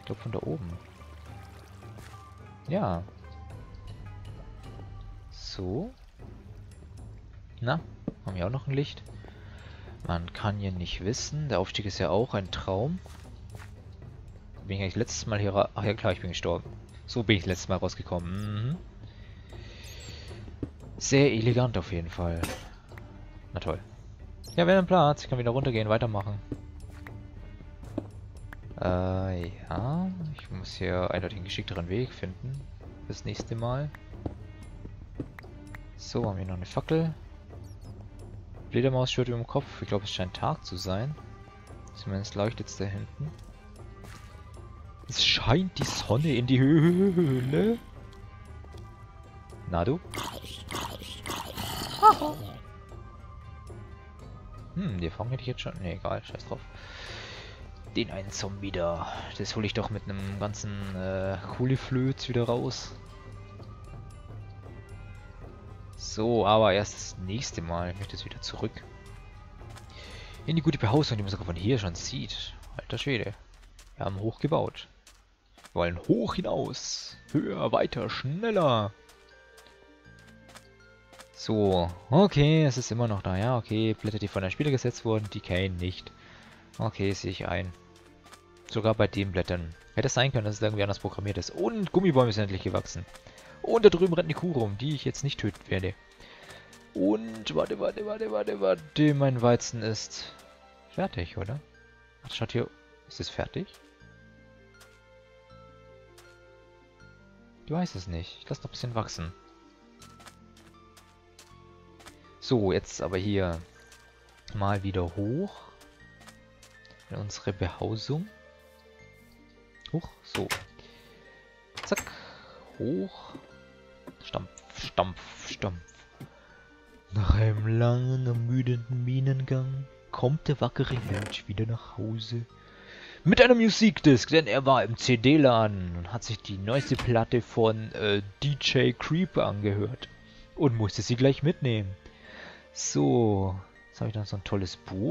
glaube von da oben. Ja. So. Na, haben wir auch noch ein Licht. Man kann ja nicht wissen. Der Aufstieg ist ja auch ein Traum. Bin ich eigentlich letztes Mal hier... Ach ja klar, ich bin gestorben. So bin ich letztes Mal rausgekommen. Mhm. Sehr elegant auf jeden Fall. Na toll. Ja, wir haben Platz. Ich kann wieder runtergehen, weitermachen. Ja. Ich muss hier eindeutig einen geschickteren Weg finden. Fürs nächste Mal. So, haben wir noch eine Fackel. Fledermaus schwirrt über dem Kopf. Ich glaube, es scheint Tag zu sein. Zumindest leuchtet es da hinten. Es scheint die Sonne in die Höhle. Na du? Die fangen hätte ich jetzt schon... Ne, egal, scheiß drauf. Den einen Zombie da. Das hole ich doch mit einem ganzen Kuliflöz wieder raus. So, aber erst das nächste Mal. Ich möchte jetzt wieder zurück. In die gute Behausung, die man sogar von hier schon sieht. Alter Schwede. Wir haben hoch gebaut. Wir wollen hoch hinaus. Höher, weiter, schneller. So, okay, es ist immer noch da. Ja, okay, Blätter, die von einem Spieler gesetzt wurden, die kennen nicht. Okay, sehe ich ein. Sogar bei den Blättern. Hätte es sein können, dass es irgendwie anders programmiert ist. Und Gummibäume sind endlich gewachsen. Und da drüben rennt eine Kuh rum, die ich jetzt nicht töten werde. Und warte. Mein Weizen ist fertig, oder? Ach, schaut hier. Ist es fertig? Ich weiß es nicht. Ich lasse noch ein bisschen wachsen. So, jetzt aber hier mal wieder hoch. In unsere Behausung. Hoch, so. Zack. Hoch. Stampf. Nach einem langen, ermüdenden Minengang kommt der wackere Mensch wieder nach Hause. Mit einer Musikdisk, denn er war im CD-Laden und hat sich die neueste Platte von DJ Creeper angehört. Und musste sie gleich mitnehmen. So, jetzt habe ich dann so ein tolles Buch.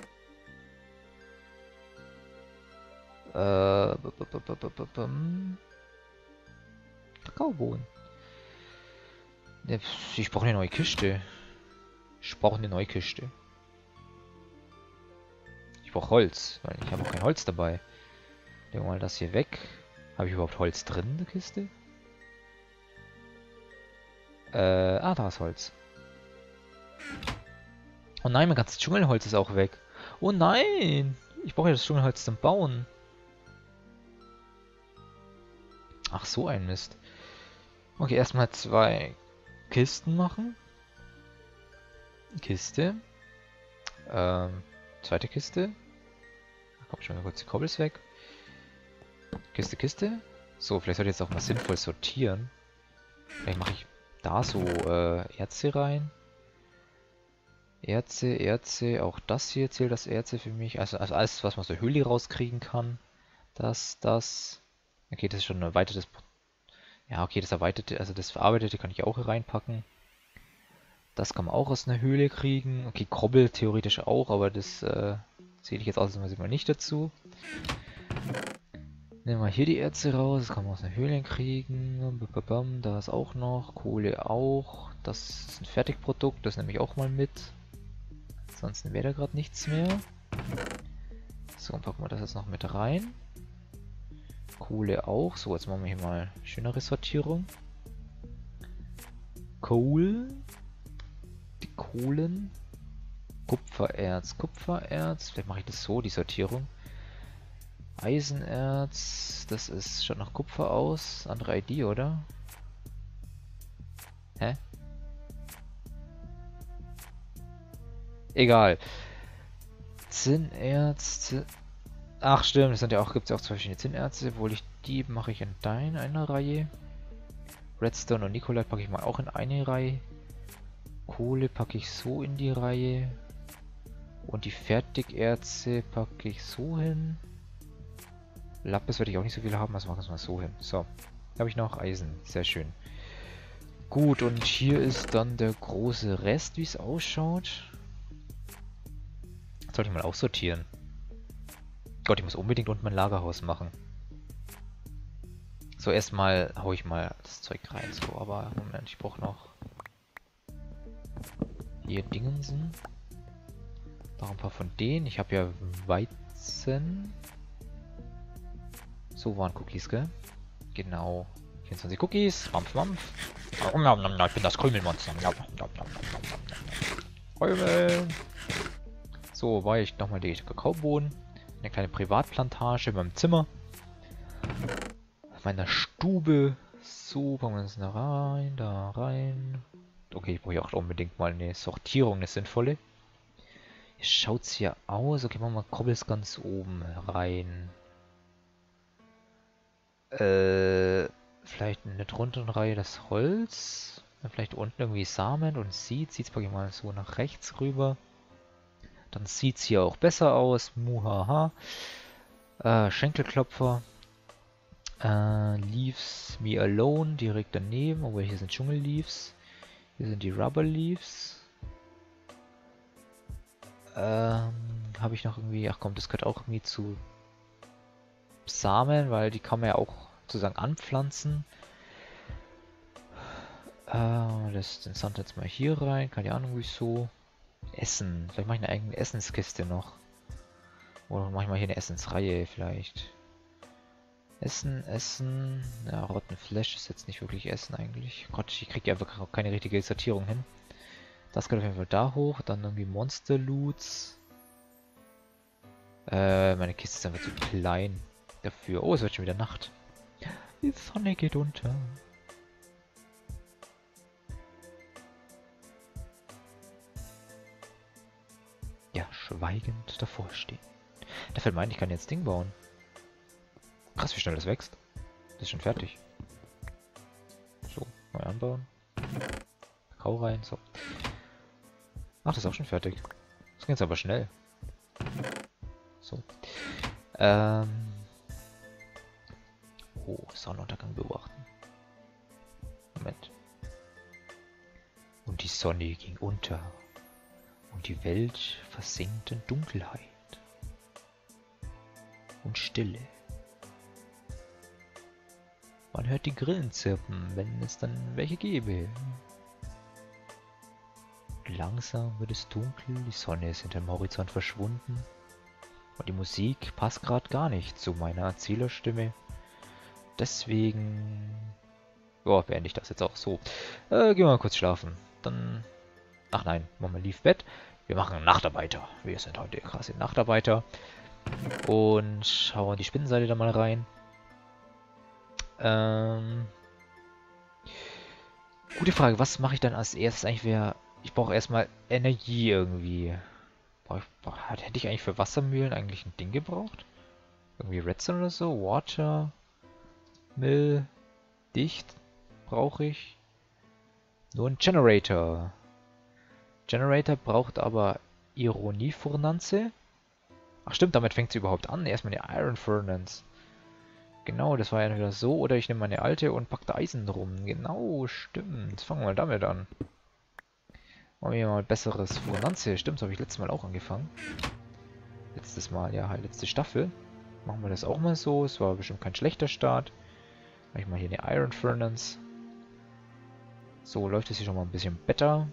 Kakaobohnen. Ich brauche eine neue Kiste. Ich brauche Holz, weil ich habe auch kein Holz dabei. Legen wir mal das hier weg. Habe ich überhaupt Holz drin in der Kiste? Da ist Holz. Oh nein, mein ganzes Dschungelholz ist auch weg. Oh nein! Ich brauche ja das Dschungelholz zum Bauen. Ach, so ein Mist. Okay, erstmal 2 Kisten machen. Kiste. Zweite Kiste. Da kommt schon mal kurz die Kobbels weg. Kiste. So, vielleicht sollte ich jetzt auch mal sinnvoll sortieren. Vielleicht mache ich da so Erze rein. Erze, auch das hier zählt das Erze für mich. Also alles, was man aus der Höhle rauskriegen kann. Das. Okay, das ist schon ein erweitertes... Ja, okay, das erweiterte, also das verarbeitete kann ich auch hier reinpacken. Das kann man auch aus einer Höhle kriegen. Okay, Kobbel theoretisch auch, aber das zähle ich jetzt ausnahmsweise mal nicht dazu. Nehmen wir hier die Erze raus, das kann man aus einer Höhle kriegen. Da ist auch noch, Kohle auch. Das ist ein Fertigprodukt, das nehme ich auch mal mit. Ansonsten wäre da gerade nichts mehr. So, packen wir das jetzt noch mit rein. Kohle auch. So, jetzt machen wir hier mal schönere Sortierung. Kohl. Die Kohlen. Kupfererz. Vielleicht mache ich das so, die Sortierung. Eisenerz. Das ist schon nach Kupfer aus. Andere ID, oder? Hä? Egal. Zinnerz. Ach stimmt, das sind ja auch, gibt es ja auch 2 verschiedene Zinnerze. Die mache ich in einer Reihe. Redstone und Nikolite packe ich mal auch in eine Reihe. Kohle packe ich so in die Reihe. Und die Fertigerze packe ich so hin. Lapis werde ich auch nicht so viel haben, also machen wir es mal so hin. So, da habe ich noch Eisen. Sehr schön. Gut, und hier ist dann der große Rest, wie es ausschaut. Sollte ich mal aussortieren. Gott, ich muss unbedingt unten mein Lagerhaus machen. So, erstmal hau ich mal das Zeug rein, so, aber Moment, ich brauche noch hier Dingensen. Noch ein paar von denen. Ich habe ja Weizen. So waren Cookies, gell? Genau. 24 Cookies. Mampf, Mampf. Ich bin das Krümelmonster. Krümel. So, war ich nochmal die Kakaobohnen. Eine kleine Privatplantage in meinem Zimmer. Meiner Stube. So, packen wir uns da rein, da rein. Okay, ich brauche ja auch unbedingt mal eine Sortierung, eine sinnvolle. Wie schaut's hier aus? Okay, machen wir Kobbels ganz oben rein. Vielleicht in der drunten Reihe das Holz. Dann vielleicht unten irgendwie Samen und Seeds. Seeds packe ich mal so nach rechts rüber. Dann sieht's hier auch besser aus. Muhaha. Schenkelklopfer. Leaves Me Alone direkt daneben. Obwohl hier sind Dschungelleaves. Hier sind die Rubber Leaves. Habe ich noch irgendwie... Ach komm, das gehört auch irgendwie zu Samen, weil die kann man ja auch sozusagen anpflanzen. Den Sand jetzt mal hier rein. Keine Ahnung wieso. Essen. Vielleicht mache ich eine eigene Essenskiste noch. Oder mache ich mal hier eine Essensreihe vielleicht. Essen. Ja, Rotten Flash ist jetzt nicht wirklich Essen eigentlich. Gott, ich kriege ja einfach keine richtige Sortierung hin. Das geht auf jeden Fall da hoch. Dann irgendwie Monster Loots. Meine Kiste ist einfach zu klein dafür. Oh, es wird schon wieder Nacht. Die Sonne geht unter. Ja, schweigend davor stehen. Da fällt mir ein, ich kann jetzt Ding bauen. Krass, wie schnell das wächst. Das ist schon fertig. So, neu anbauen. Kakao rein, so. Ach, das ist auch schon fertig. Das geht jetzt aber schnell. So. Oh, Sonnenuntergang beobachten. Moment. Und die Sonne ging unter. Und die Welt versinkt in Dunkelheit. Und Stille. Man hört die Grillen zirpen, wenn es dann welche gäbe. Langsam wird es dunkel, die Sonne ist hinterm Horizont verschwunden. Und die Musik passt gerade gar nicht zu meiner Erzählerstimme. Deswegen... Ja, beende ich das jetzt auch so. Gehen wir mal kurz schlafen. Dann... Ach nein, machen wir Leave Bett. Wir machen Nachtarbeiter. Wir sind heute krasse Nachtarbeiter. Und schauen die Spinnenseite da mal rein. Gute Frage, was mache ich dann als erstes? Eigentlich ich brauche erstmal Energie irgendwie. Hätte ich eigentlich für Wassermühlen eigentlich ein Ding gebraucht? Irgendwie Redstone oder so? Water, Mill, dicht brauche ich. Nur ein Generator. Generator braucht aber Ironiefurnanze. Ach stimmt, damit fängt sie überhaupt an. Erstmal eine Iron Furnace. Genau, das war ja entweder so, oder ich nehme meine alte und packe da Eisen drum. Genau, stimmt. Fangen wir mal damit an. Machen wir mal besseres Furnanze. Stimmt, das habe ich letztes Mal auch angefangen. Letztes Mal, ja, halt letzte Staffel. Machen wir das auch mal so. Es war bestimmt kein schlechter Start. Mach ich mal hier eine Iron Furnace. So, läuft es hier schon mal ein bisschen besser.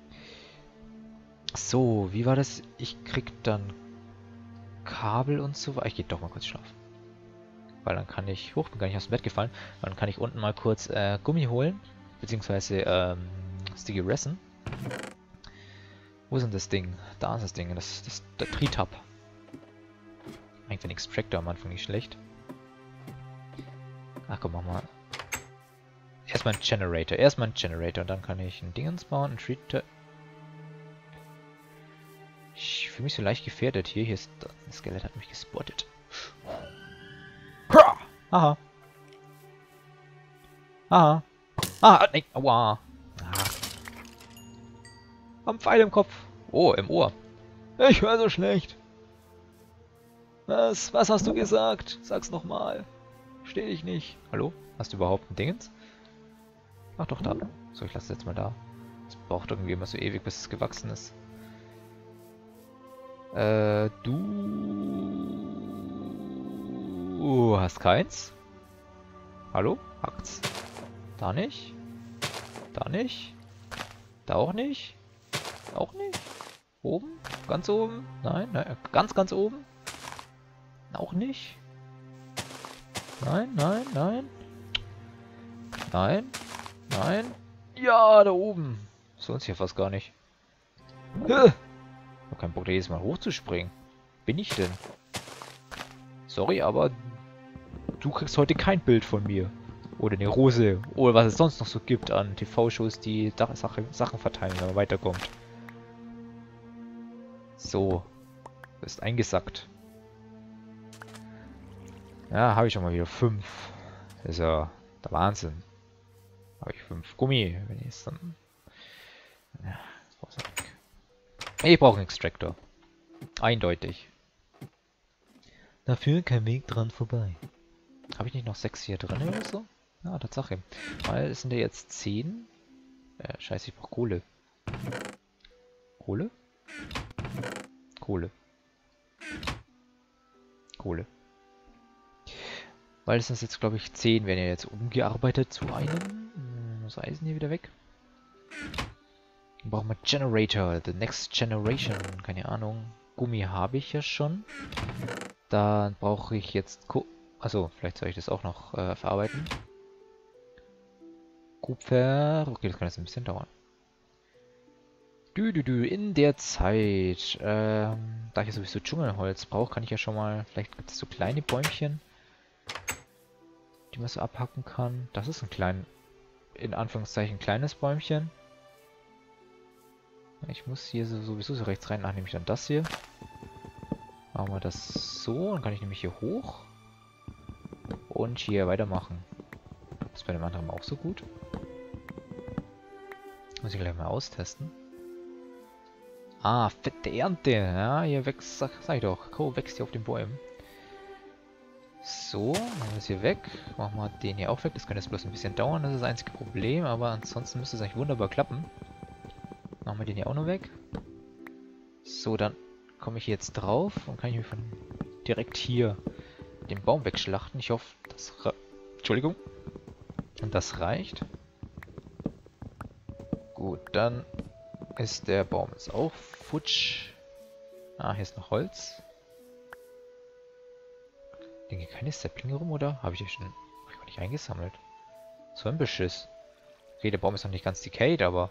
So, wie war das? Ich krieg dann Kabel und so weiter. Ich gehe doch mal kurz schlafen. Weil dann kann ich... Huch, bin gar nicht aus dem Bett gefallen. Weil dann kann ich unten mal kurz Gummi holen. Beziehungsweise Sticky Resin. Wo ist denn das Ding? Da ist das Ding. Der Tri-Tab. Eigentlich den Extractor am Anfang nicht schlecht. Ach komm, mach mal. Erstmal ein Generator. Erstmal ein Generator. Und dann kann ich ein Dingens bauen. Ein Tri-Tab. Ich fühle mich so leicht gefährdet hier. Hier ist... Das Skelett hat mich gespottet. Aha. Aha. Ah, nee. Aua. Ah. Am Pfeil im Kopf. Oh, im Ohr. Ich höre so schlecht. Was hast du gesagt? Sag's nochmal. Verstehe ich nicht. Hallo? Hast du überhaupt ein Dingens? Ach doch, da. So, ich lasse es jetzt mal da. Es braucht irgendwie immer so ewig, bis es gewachsen ist. Du hast keins? Hallo? Hackt's? Da nicht? Da nicht? Da auch nicht? Auch nicht? Oben? Ganz oben? Nein? Nein. Ganz, ganz oben? Auch nicht? Nein, nein, nein. Nein. Nein. Ja, da oben. Sonst hier fast gar nicht. Ich hab keinen Bock, da jedes Mal hochzuspringen. Bin ich denn? Sorry, aber du kriegst heute kein Bild von mir. Oder eine Rose. Oder was es sonst noch so gibt an TV-Shows, die Sachen verteilen, wenn man weiterkommt. So. Du bist eingesackt. Ja, habe ich schon mal wieder 5. Das ist ja der Wahnsinn. Habe ich 5 Gummi. Wenn ich es dann... Ja, ich brauche einen Extractor. Eindeutig. Dafür kein Weg dran vorbei. Habe ich nicht noch 6 hier drin oder so? Ja, Tatsache. Weil es sind ja jetzt 10. Scheiße, ich brauche Kohle. Kohle? Kohle. Kohle. Weil es sind jetzt, glaube ich, 10 werden ja jetzt umgearbeitet zu einem. Das Eisen hier wieder weg. Dann brauchen wir Generator, the next generation. Keine Ahnung. Gummi habe ich ja schon. Dann brauche ich jetzt... Achso, vielleicht soll ich das auch noch verarbeiten. Kupfer. Okay, das kann jetzt ein bisschen dauern. In der Zeit, da ich ja sowieso Dschungelholz brauche, kann ich ja schon mal... Vielleicht gibt es so kleine Bäumchen, die man so abhacken kann. Das ist ein in Anführungszeichen, kleines Bäumchen. Ich muss hier sowieso so rechts rein. Ach, nehme ich dann das hier. Machen wir das so. Dann kann ich nämlich hier hoch. Und hier weitermachen. Das ist bei dem anderen auch so gut. Muss ich gleich mal austesten. Ah, fette Ernte. Ja, hier wächst, sag ich doch. Kau wächst hier auf den Bäumen. So, machen wir das hier weg. Machen wir den hier auch weg. Das könnte jetzt bloß ein bisschen dauern. Das ist das einzige Problem. Aber ansonsten müsste es eigentlich wunderbar klappen. Machen wir den hier auch noch weg. So, dann komme ich jetzt drauf und kann ich mir von direkt hier den Baum wegschlachten. Ich hoffe, das Entschuldigung. Und das reicht. Gut, dann ist der Baum jetzt auch futsch. Ah, hier ist noch Holz. Liegen hier keine Säpplinge rum, oder? Habe ich hier schon... Hab ich gar nicht eingesammelt. So ein Beschiss. Okay, der Baum ist noch nicht ganz decayed, aber...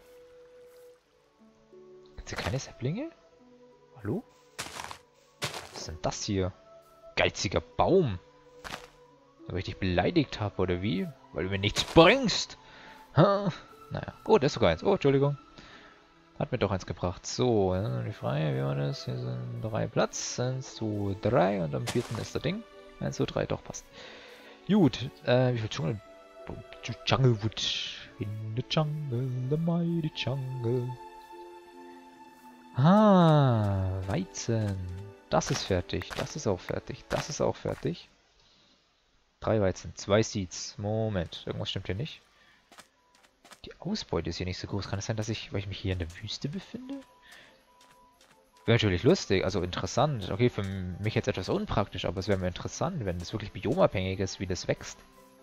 Gibt es hier keine Säpplinge? Hallo? Was ist denn das hier? Geiziger Baum! Weil ich dich beleidigt habe, oder wie? Weil du mir nichts bringst! Ha? Naja. Oh, das ist sogar eins. Oh, Entschuldigung. Hat mir doch eins gebracht. So, die freie, wie war das? Hier sind 3 Platz. 1, 2, 3 und am 4. ist das Ding. 1, 2, 3, doch, passt. Gut, wie viel Junglewood? In the jungle, the mighty jungle. Ah, Weizen. Das ist fertig. Das ist auch fertig. Das ist auch fertig. 3 Weizen, 2 Seeds. Moment, irgendwas stimmt hier nicht. Die Ausbeute ist hier nicht so groß. Kann es sein, weil ich mich hier in der Wüste befinde? Wäre natürlich lustig, also interessant. Okay, für mich jetzt etwas unpraktisch, aber es wäre mir interessant, wenn das wirklich biomabhängig ist, wie das wächst.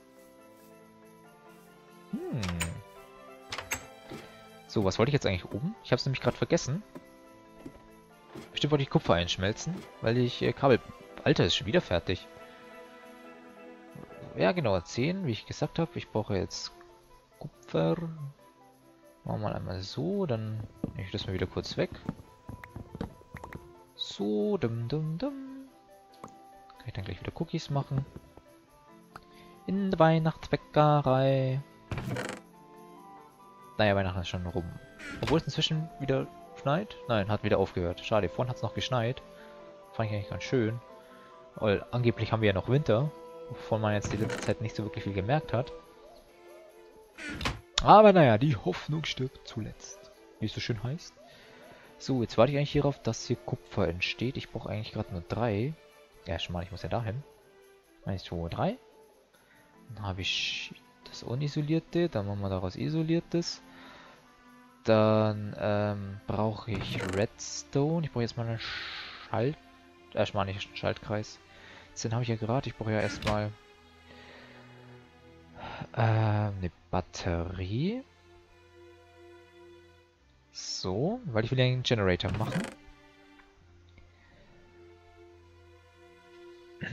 So, was wollte ich jetzt eigentlich oben? Ich habe es nämlich gerade vergessen. Bestimmt wollte ich Kupfer einschmelzen, weil ich Kabel... Alter, ist schon wieder fertig. Ja, genau, 10, wie ich gesagt habe. Ich brauche jetzt Kupfer. Machen wir mal einmal so, dann nehme ich das mal wieder kurz weg. So, Kann ich dann gleich wieder Cookies machen. In der Weihnachtsbäckerei. Naja, Weihnachten ist schon rum. Obwohl es inzwischen wieder schneit. Nein, hat wieder aufgehört. Schade, vorhin hat es noch geschneit. Fand ich eigentlich ganz schön. Weil angeblich haben wir ja noch Winter. Wovon man jetzt die letzte Zeit nicht so wirklich viel gemerkt hat. Aber naja, die Hoffnung stirbt zuletzt. Wie es so schön heißt. So, jetzt warte ich eigentlich hierauf, dass hier Kupfer entsteht. Ich brauche eigentlich gerade nur 3. Ja, schon mal, ich muss ja dahin. 1, 2, 3. Dann habe ich das unisolierte. Dann machen wir daraus isoliertes. Dann brauche ich Redstone. Ich brauche jetzt mal einen Schaltkreis. Den habe ich ja gerade. Ich brauche ja erstmal Eine Batterie. So, weil ich will ja einen Generator machen.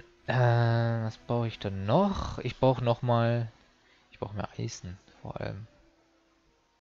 Was brauche ich dann noch? Ich brauche mehr Eisen, vor allem.